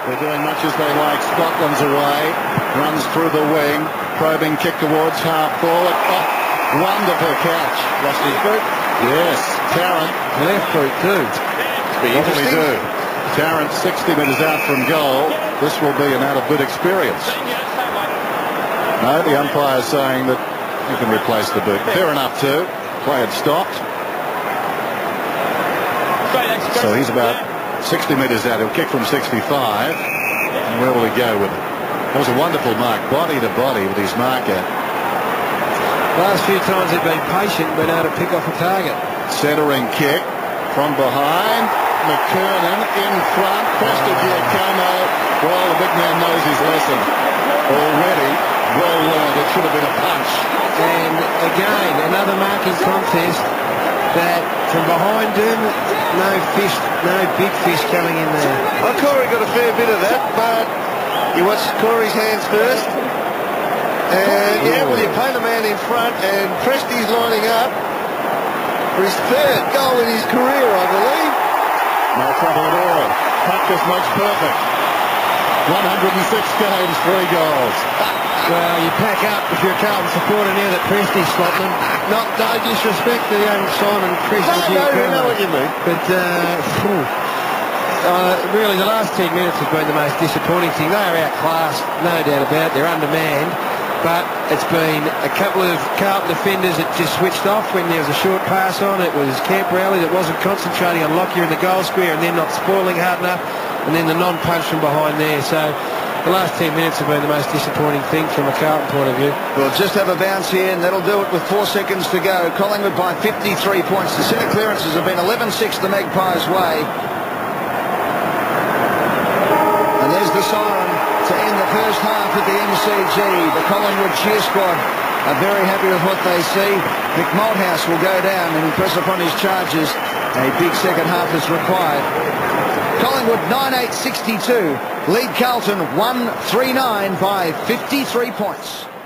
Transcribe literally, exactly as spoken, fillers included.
They're doing much as they like. Scotland's away. Runs through the wing. Probing kick towards half forward. Oh, wonderful catch. Lost his boot. Yes. Tarrant. Left boot too. What will he do? Tarrant sixty metres out from goal. This will be an out-of-boot experience. No, the umpire's saying that you can replace the boot. Fair enough too. Play had stopped. So he's about sixty metres out. He'll kick from sixty-five. And where will he go with it? That was a wonderful mark. Body to body with his marker. Last few times they've been patient, been able to pick off a target. Centering kick from behind. McKernan in front. Prestigiacomo. Well, the big man knows his lesson already. Well learned. It should have been a punch. And again, another marking contest that from behind him, no fish, no big fish coming in there. Well, Corey got a fair bit of that, but you watch Corey's hands first. And yeah, well, you play the man in front, and Presti's lining up for his third goal in his career, I believe. No trouble at all. Practice makes perfect. one hundred six games, three goals. Well, you pack up if you're a Carlton supporter now that Presti's Scotland. Not no disrespect to the young Simon Presti. No, no, you know what you mean. But uh, uh, really, the last ten minutes has been the most disappointing thing. They are outclassed, no doubt about it. They're undermanned. But it's been a couple of Carlton defenders that just switched off when there was a short pass on. It was Camp Rowley that wasn't concentrating on Lockyer in the goal square and then not spoiling hard enough, and then the non-punch from behind there. So the last ten minutes have been the most disappointing thing from a Carlton point of view. We'll just have a bounce here, and that'll do it with four seconds to go. Collingwood by fifty-three points. The centre clearances have been eleven six the Magpies' way. And there's the siren to end the first half at the M C G. The Collingwood cheer squad are very happy with what they see. Mick Malthouse will go down and impress upon his charges. A big second half is required. Collingwood nine eight sixty-two. Lead Carlton one three nine by fifty-three points.